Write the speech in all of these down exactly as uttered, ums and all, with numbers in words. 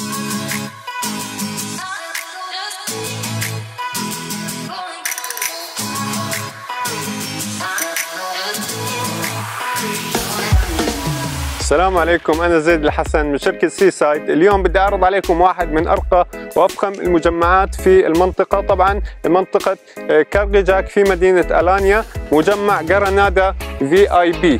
السلام عليكم، أنا زيد الحسن من شركة سي سايد. اليوم بدي أعرض عليكم واحد من أرقى وأفخم المجمعات في المنطقة، طبعا منطقة كارغيجاك في مدينة ألانيا، مجمع جرانادا في آي بي.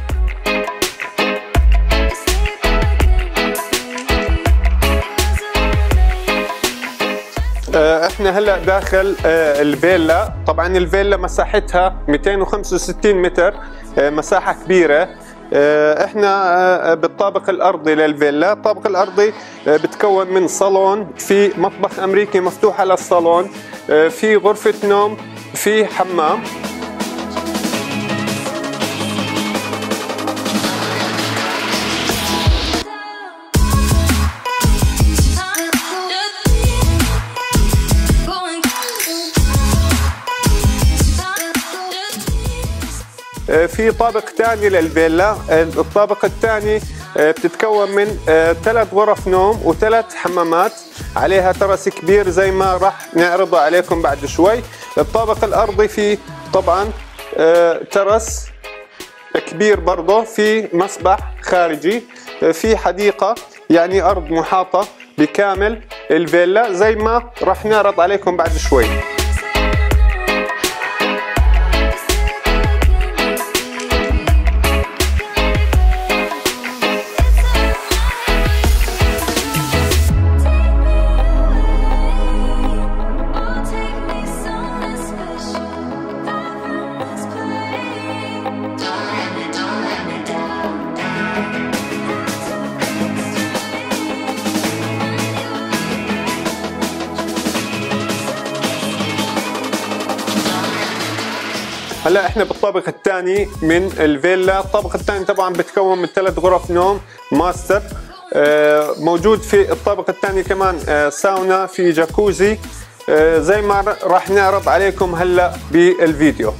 احنا هلا داخل الفيلا. طبعا الفيلا مساحتها مئتين وخمسة وستين متر، مساحة كبيرة. احنا بالطابق الارضي للفيلا. الطابق الارضي بتكون من صالون، في مطبخ امريكي مفتوح على الصالون، في غرفة نوم، في حمام. في طابق ثاني للفيلا. الطابق الثاني بتتكون من ثلاث غرف نوم وثلاث حمامات، عليها ترس كبير زي ما راح نعرضه عليكم بعد شوي. الطابق الارضي فيه طبعا ترس كبير برضه، في مسبح خارجي، في حديقة، يعني ارض محاطة بكامل الفيلا زي ما راح نعرض عليكم بعد شوي. هلا احنا بالطابق الثاني من الفيلا. الطابق الثاني طبعا بتكون من ثلاث غرف نوم ماستر. موجود في الطابق الثاني كمان ساونا، في جاكوزي، زي ما راح نعرض عليكم هلا بالفيديو.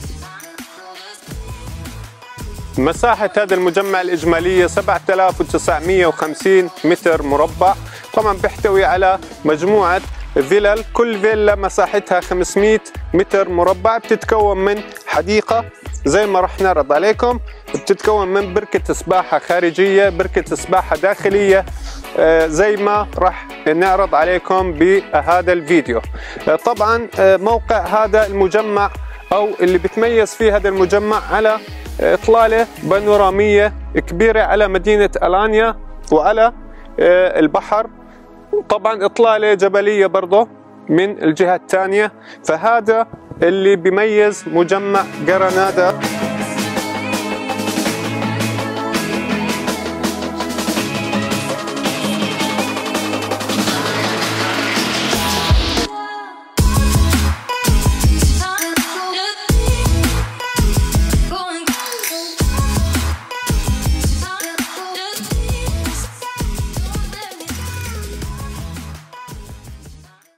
مساحة هذا المجمع الإجمالية سبعة آلاف وتسعمئة وخمسين متر مربع. طبعا بيحتوي على مجموعة فيلل، كل فيلا مساحتها خمسمئة متر مربع. بتتكون من حديقة زي ما راح نعرض عليكم، بتتكون من بركة سباحة خارجية، بركة سباحة داخلية، زي ما راح نعرض عليكم بهذا الفيديو. طبعا موقع هذا المجمع أو اللي بتميز فيه هذا المجمع على إطلالة بانورامية كبيرة على مدينة ألانيا وعلى البحر. طبعا إطلالة جبلية برضه من الجهة الثانية، فهذا اللي بيميز مجمع جرانادا.